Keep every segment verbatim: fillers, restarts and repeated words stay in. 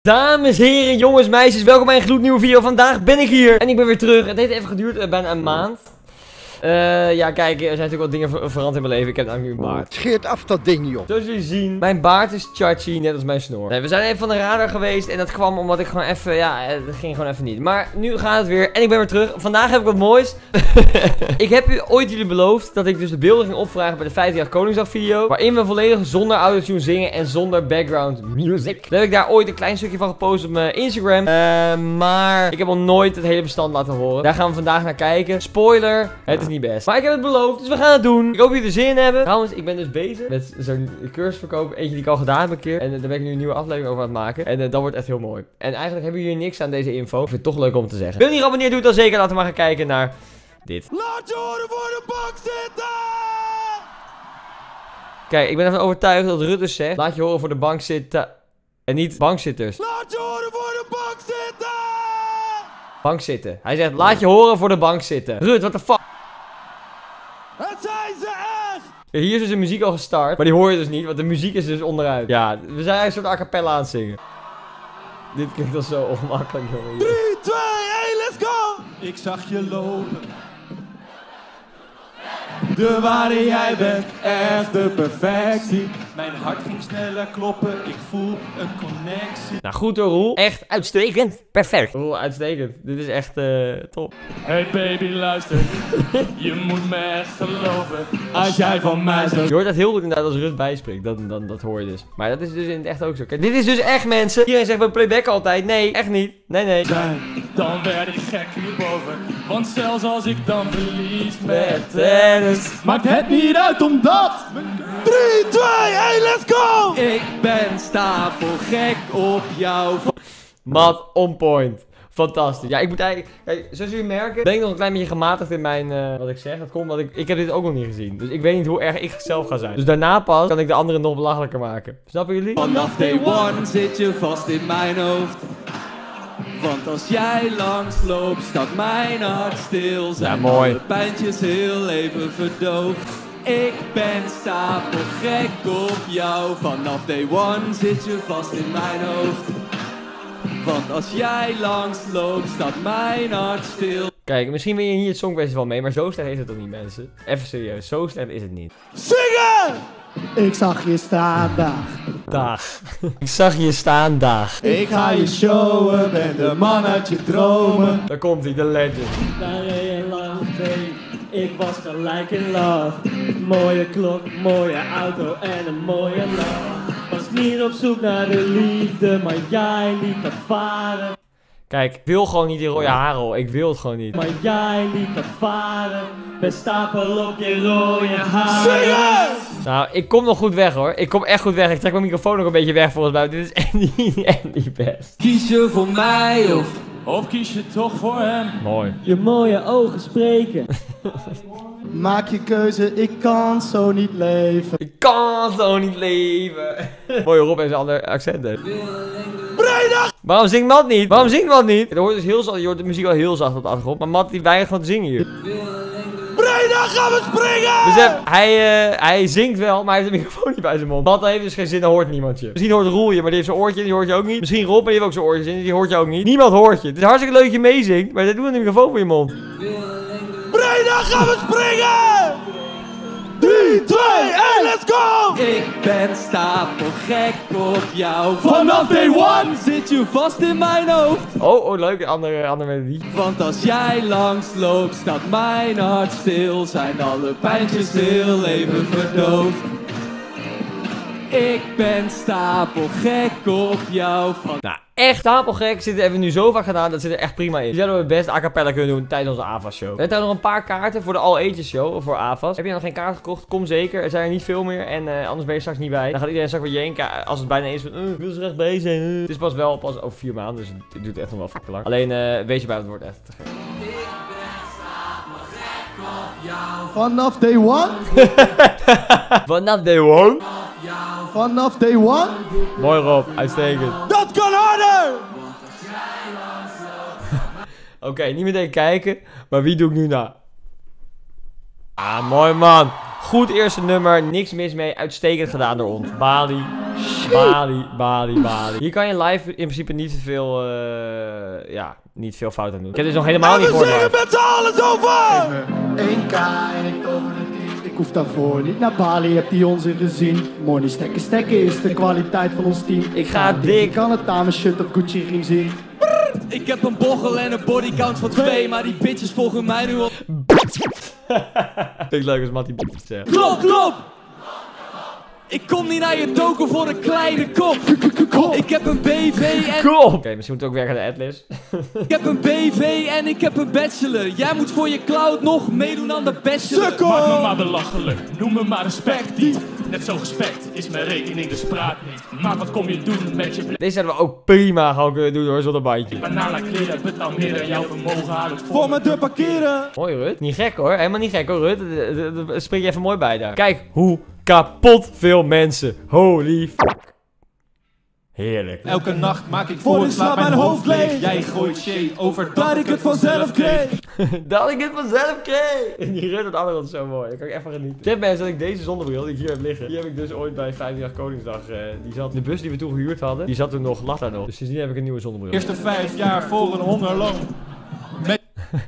Dames, heren, jongens, meisjes, welkom bij een gloednieuwe video. Vandaag ben ik hier en ik ben weer terug. Het heeft even geduurd, uh, bijna een maand. Uh, ja, kijk, er zijn natuurlijk wat dingen ver veranderd in mijn leven. Ik heb namelijk nu een baard. Scheert af dat ding, joh. Zoals jullie zien, mijn baard is chachi, net als mijn snor. Nee, we zijn even van de radar geweest en dat kwam omdat ik gewoon even, ja, het ging gewoon even niet. Maar nu gaat het weer en ik ben weer terug. Vandaag heb ik wat moois. Ik heb u ooit jullie beloofd dat ik dus de beelden ging opvragen bij de vijftig jaar Koningsdag video. Waarin we volledig zonder autotune zingen en zonder background music. Daar heb ik daar ooit een klein stukje van gepost op mijn Instagram. Uh, maar ik heb nog nooit het hele bestand laten horen. Daar gaan we vandaag naar kijken. Spoiler, het is niet best. Maar ik heb het beloofd, dus we gaan het doen. Ik hoop dat jullie er zin in hebben. Trouwens, ik ben dus bezig met zo'n cursus verkopen. Eentje die ik al gedaan heb een keer. En uh, daar ben ik nu een nieuwe aflevering over aan het maken. En uh, dat wordt echt heel mooi. En eigenlijk hebben jullie niks aan deze info. Ik vind het toch leuk om te zeggen. Wil je niet geabonneerd, doe het dan zeker. Laten we maar gaan kijken naar dit. Laat je horen voor de bank zitten! Kijk, ik ben ervan overtuigd dat Rutte zegt: laat je horen voor de bank zitten. En niet bankzitters. Laat je horen voor de bank zitten! Bank zitten. Hij zegt: laat je horen voor de bank zitten. Rut, what the fuck? Het zijn ze echt! Ja, hier is dus de muziek al gestart. Maar die hoor je dus niet, want de muziek is dus onderuit. Ja, we zijn een soort a cappella aan het zingen. Dit klinkt al zo ongemakkelijk, jongen. drie, twee, één, let's go! Ik zag je lopen. De ware jij bent, echt de perfectie. Mijn hart ging sneller kloppen, ik voel een connectie. Nou goed hoor, Roel. Echt uitstekend. Perfect. Roel, uitstekend. Dit is echt uh, top. Hey baby, luister. Je moet me echt geloven. Als jij van mij zo... Je hoort dat heel goed inderdaad als Rut bijspreekt. Dat, dat, dat hoor je dus. Maar dat is dus in het echt ook zo. Kijk, dit is dus echt, mensen. Iedereen zegt bij playback altijd. Nee, echt niet. Nee, nee. Dan werd ik gek hierboven. Want zelfs als ik dan verlies met tennis, maakt het niet uit omdat. drie, twee, één, let's go! Ik ben stapelgek op jou. Mat on point. Fantastisch. Ja, ik moet eigenlijk... Kijk, zoals jullie merken, ben ik nog een klein beetje gematigd in mijn... Uh, wat ik zeg. Dat komt omdat ik... Ik heb dit ook nog niet gezien. Dus ik weet niet hoe erg ik zelf ga zijn. Dus daarna pas kan ik de anderen nog belachelijker maken. Snappen jullie? Vanaf day one zit je vast in mijn hoofd. Want als jij langs loopt, staat mijn hart stil. Zijn ja, mooi. Alle pijntjes heel even verdoofd. Ik ben stapelgek op jou. Vanaf day one zit je vast in mijn hoofd. Want als jij langs loopt, staat mijn hart stil. Kijk, misschien win je hier het Songfestival mee, maar zo slecht is het toch niet, mensen? Even serieus, zo slecht is het niet. Zingen! Ik zag je staan, dag. Dag. Ik zag je staan, dag. Ik ga je showen, ben de man uit je dromen. Daar komt hij, de legend. Daar reed je langs, babe. Ik was gelijk in love. Mooie klok, mooie auto en een mooie love. Was niet op zoek naar de liefde, maar jij liet dat varen. Kijk, ik wil gewoon niet die rode haren, ik wil het gewoon niet. Maar jij liet dat varen, met stapel op je rode haren. Zingen! Nou, ik kom nog goed weg hoor. Ik kom echt goed weg. Ik trek mijn microfoon nog een beetje weg volgens mij. Dit is echt niet, echt niet best. Kies je voor mij of, of kies je toch voor hem? Mooi. Je mooie ogen spreken. Maak je keuze, ik kan zo niet leven. Ik kan zo niet leven. Mooi, Rob heeft een ander accent. Hè. Vrijdag! Waarom zingt Matt niet? Waarom zingt Matt niet? Je hoort, dus heel zacht, je hoort de muziek wel heel zacht op de achtergrond. Maar Matt die weigert gewoon te zingen hier. Vrijdag gaan we springen! Dus hij, hij, uh, hij zingt wel, maar hij heeft de microfoon niet bij zijn mond. Matt heeft dus geen zin, dan hoort niemand je. Misschien hoort Roel je, maar die heeft zijn oortje in, die hoort je ook niet. Misschien Rob, maar die heeft ook zijn oortjes in, die hoort je ook niet. Niemand hoort je. Het is hartstikke leuk dat je meezingt, maar dat doet een microfoon voor je mond. Vrijdag gaan we springen! drie, twee, één, let's go! Ik ben stapelgek op jou. Vanaf day one zit je vast in mijn hoofd. Oh, oh leuk, andere, andere melodie. Want als jij langs loopt, staat mijn hart stil. Zijn alle pijntjes heel even verdoofd. Ik ben stapelgek op jou. Van... Nou, echt stapelgek. Zit er even nu zo vaak gedaan, dat zit er echt prima in. Die zouden we best a cappella kunnen doen tijdens onze A F A S show. We hebben nog een paar kaarten voor de All Ages show, voor A F A S. Heb je nog geen kaart gekocht? Kom zeker. Er zijn er niet veel meer en uh, anders ben je straks niet bij. Dan gaat iedereen straks weer jenken als het bijna is van, uh, ik wil er echt bij zijn. Uh. Het is pas wel pas over vier maanden, dus het duurt echt nog wel fucking lang. Alleen, uh, wees je bij, het wordt echt te gek. Vanaf day one? Vanaf day one? Vanaf day one? Mooi Rob, uitstekend. Dat kan harder! Oké, okay, niet meteen kijken, maar wie doe ik nu na? Ah, mooi man. Goed eerste nummer, niks mis mee, uitstekend gedaan door ons. Bali, Bali, Bali, Bali. Hier kan je live in principe niet veel, uh, ja, niet veel fout aan doen. Ik heb dus nog helemaal niet gehoord. We zingen met z'n allen zo van! één K en ik over het team. Ik hoef daarvoor niet naar Bali, heb die onzin gezien. Money stekken, stekken is de kwaliteit van ons team. Ik ga dik. Ik kan het aan mijn shirt of Gucci riem zien. Ik heb een bochel en een bodycount van twee, maar die bitches volgen mij nu op. Vind ik leuk als Mattie bitches zegt. Klop, klop! Ik kom niet naar je token voor een kleine kop. Ik heb een B V en... Kom! Oké, okay, misschien moet het ook werken aan de adlibs. Ik heb een B V en ik heb een bachelor. Jij moet voor je cloud nog meedoen aan de bachelor. Sukkel! Maak me maar belachelijk, noem me maar respect. Net zo gespekt is mijn rekening, dus praat niet. Maar wat kom je doen met je plek? Deze hadden we ook prima gewoon kunnen doen hoor, zonder bandje. Banana kleren, we dan meer dan jouw vermogen aan het Voor me te parkeren! Mooi Rut. Niet gek hoor, helemaal niet gek hoor Rut. Daar spring je even mooi bij daar. Kijk hoe kapot veel mensen. Holy fuck. Heerlijk. Elke nacht maak ik voor en slaap mijn hoofd leeg. Jij gooit shade over dat ik het vanzelf kreeg. Dat ik het vanzelf kreeg. En die Rut, het andere was zo mooi. Daar kan ik even genieten. Tip mensen dat ik deze zonnebril die ik hier heb liggen. Die heb ik dus ooit bij vijftienjarige Koningsdag. Uh, die zat, de bus die we toen gehuurd hadden. Die zat toen nog, lag daar nog. Dus sindsdien heb ik een nieuwe zonnebril. Eerste vijf jaar voor een hongerloon. Met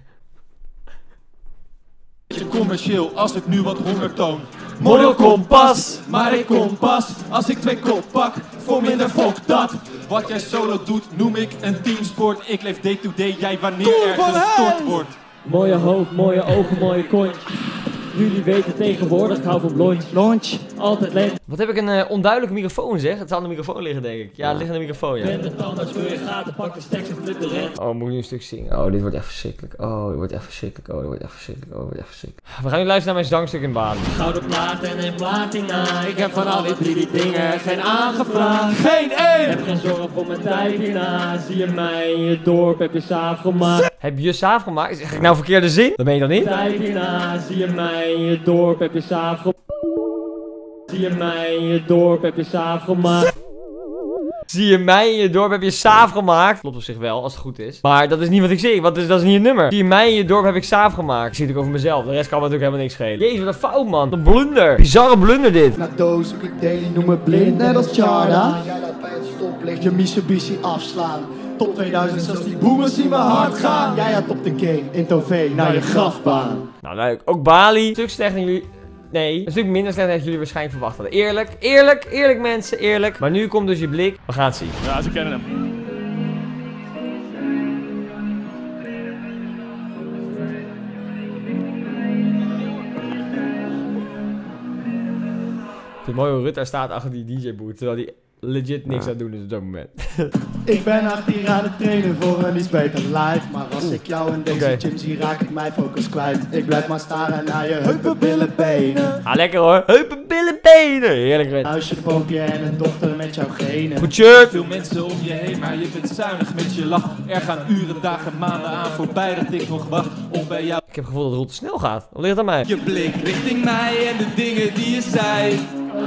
je commercieel als ik nu wat honger toon. Model kompas. Maar ik kom pas als ik twee kop pak. Voor minder fok dat. Wat jij solo doet noem ik een teamsport. Ik leef day to day, jij wanneer er gestort wordt. Mooie hoofd, mooie ogen, mooie coin. Jullie weten tegenwoordig, ik hou van blond. Launch. Altijd leeg. Wat heb ik een uh, onduidelijke microfoon zeg. Het zal aan de microfoon liggen denk ik. Ja, het ligt aan de microfoon ja. Ben de tandarts, vul je gaten, pak de stacks en flip de rent. Oh, moet ik nu een stuk zingen? Oh, dit wordt echt verschrikkelijk. Oh, dit wordt echt verschrikkelijk. Oh, dit wordt echt verschrikkelijk. Oh, dit wordt echt verschrikkelijk. We gaan nu luisteren naar mijn zangstuk in Bali. Gouden platen en platina. Ik heb van al die drie die dingen geen aangevraagd. Geen één! Heb geen zorgen voor mijn tijd hierna. Zie je mij in je dorp, heb je saaf gemaakt. Heb je saaf gemaakt? Zeg ik nou verkeerde zin? Dat ben je dan niet? Tijd hierna. Zie je mij in je dorp, heb je saaf gemaakt. Zie je mij in je dorp, heb je saaf gemaakt. Zie je mij in je dorp, heb je saaf gemaakt. Klopt op zich wel, als het goed is. Maar dat is niet wat ik zing, want dat is niet een nummer. Zie je mij in je dorp, heb ik saaf gemaakt. Ik zie het ook over mezelf, de rest kan me natuurlijk helemaal niks schelen. Jezus, wat een fout man. Een blunder. Bizarre blunder dit. Na doos zoek ik daily, noem me blind, net als Charda. Jij laat bij het stoplicht je Mitsubishi afslaan. Top tweeduizend, zelfs die boomers zien me hard gaan. Jij had op de game, in Tove, naar je grafbaan. Nou leuk, ook Bali. Een stuk slechter dan jullie... Nee, een stuk minder slecht dan jullie waarschijnlijk verwacht hadden. Eerlijk, eerlijk, eerlijk mensen, eerlijk. Maar nu komt dus je blik. We gaan het zien. Ja, ze kennen hem. Ik vind het mooi hoe Rut daar staat achter die D J-boot. Terwijl die legit niks aan het doen is op dat moment. Ik ben acht hier aan het trainen voor een iets beter life. Maar als ik jou in deze Oké. gym zie, raak ik mijn focus kwijt. Ik blijf maar staren naar je heupen, billen, benen. Ah, lekker hoor. Heupen, billen, benen. Heerlijk Rut. Huisje, pookje en een dochter met jouw genen. Goed shirt. Veel mensen om je heen, maar je bent zuinig met je lach. Er gaan uren, dagen, maanden aan voorbij dat ik nog wacht op bij jou. Ik heb het gevoel dat het te snel gaat. Wat ligt het aan mij? Je blik richting mij en de dingen die je zei.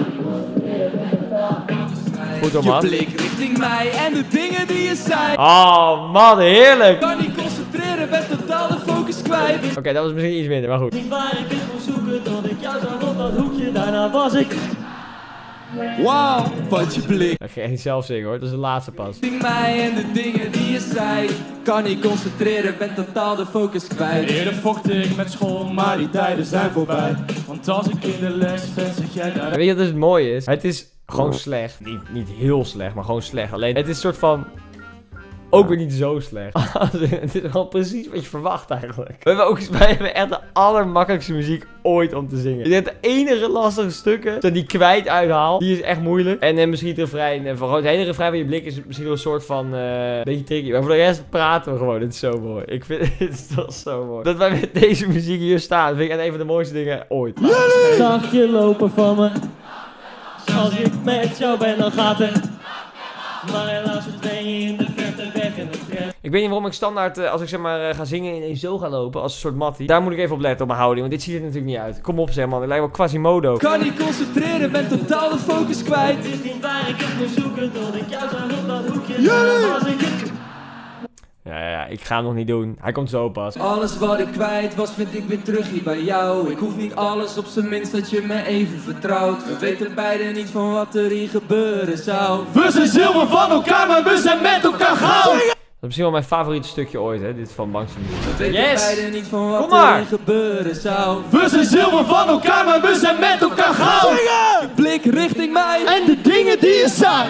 Goed hoor Je man. blik richting mij en de dingen die je zei. Oh man, heerlijk. Kan niet concentreren, ben totaal de focus kwijt. Oké, okay, dat was misschien iets minder, maar goed. Niet waar ik het moest zoeken, tot ik jou zag op dat hoekje. Daarna was ik. Wauw, wat je blik Ik ga echt niet zelf zingen hoor, dat is de laatste pas. richting mij en de dingen die je zei. Kan niet concentreren, ben totaal de focus kwijt. Eerder vocht ik met school, maar die tijden zijn voorbij. Want als ik in de les ben, zeg jij daar. En weet je wat dus het mooie is? Het is gewoon slecht. Niet, niet heel slecht, maar gewoon slecht. Alleen, het is een soort van... Ook weer niet zo slecht. Het is gewoon precies wat je verwacht eigenlijk. We hebben ook wij hebben echt de allermakkelijkste muziek ooit om te zingen. Ik denk de enige lastige stukken dat die kwijt uithaal, die is echt moeilijk. En, en misschien het refrein. En vooral het hele refrein van je blik is misschien wel een soort van uh, beetje tricky. Maar voor de rest praten we gewoon. Het is zo mooi. Ik vind het is toch zo mooi. Dat wij met deze muziek hier staan, vind ik echt een van de mooiste dingen ooit. Zag je lopen van me. Als ik met jou ben, dan gaat het. Maar helaas verdween je in de verte weg en de tram. Ik weet niet waarom ik standaard, uh, als ik zeg maar uh, ga zingen, ineens zo ga lopen, als een soort mattie. Daar moet ik even op letten op mijn houding, want dit ziet er natuurlijk niet uit. Kom op zeg man, het lijkt wel Quasimodo. Kan niet concentreren, ben totaal de focus kwijt. Het is niet waar ik het moest zoeken, tot ik jou zag op dat hoekje. Daarna was ik. Ja, ja, ja, ik ga hem nog niet doen. Hij komt zo pas. Alles wat ik kwijt was, vind ik weer terug hier bij jou. Ik hoef niet alles, op zijn minst dat je me even vertrouwt. We weten beide niet van wat er hier gebeuren zou. We zijn zilver van elkaar, maar we zijn met elkaar goud. Dat is misschien wel mijn favoriete stukje ooit, hè? Dit van Bangsta. We weten Yes! beide niet van wat Kom maar! er hier gebeuren zou. We zijn zilver van elkaar, maar we zijn met elkaar goud. Je blik richting mij. En de dingen die je zei.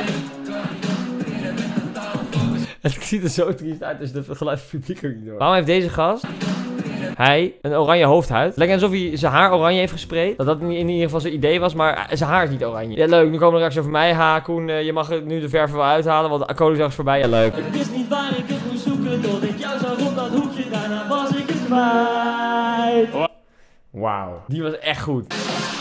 Het ziet er zo triest uit als de geluid van het publiek ook niet door. Waarom heeft deze gast, hij, een oranje hoofdhuid? Lijkt alsof hij zijn haar oranje heeft gespreid. Dat dat in ieder geval zijn idee was, maar zijn haar is niet oranje. Ja, leuk. Nu komen er straks over mij. Ha, Koen, uh, je mag nu de verf er wel uithalen, want de Koningsdag is voorbij. Ja, leuk. Ik wist niet waar ik het moest zoeken, tot ik jou zag op dat hoekje, daarna was ik het kwijt. Wauw. Die was echt goed.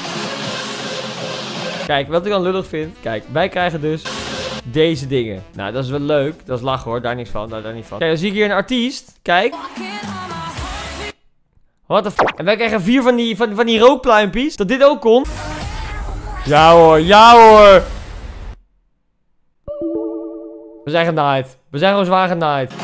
Kijk, wat ik dan lullig vind. Kijk, wij krijgen dus deze dingen. Nou, dat is wel leuk. Dat is lachen hoor. Daar niks van. Daar, daar niet van. Kijk, dan zie ik hier een artiest. Kijk. What the f***. En wij krijgen vier van die, van, van die rookpluimpjes. Dat dit ook kon. Ja hoor. Ja hoor. We zijn genaaid. We zijn gewoon zwaar genaaid.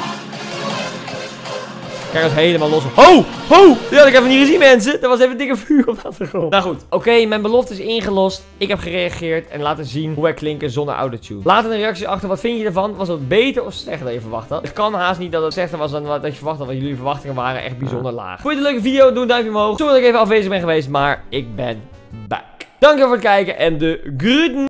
Kijk, dat is helemaal los. Ho! Ho! Die had ik even niet gezien, mensen. Er was even dikke vuur op de achtergrond. Nou goed. Oké, okay, mijn belofte is ingelost. Ik heb gereageerd en laten zien hoe wij klinken zonder autotune. Laat in de reacties achter. Wat vind je ervan? Was het beter of slechter dan je verwacht had? Het kan haast niet dat het slechter was dan wat je verwacht had. Want jullie verwachtingen waren echt bijzonder laag. Vond je het een leuke video? Doe een duimpje omhoog. Sorry dat ik even afwezig ben geweest. Maar ik ben back. Dankjewel voor het kijken en de groeten.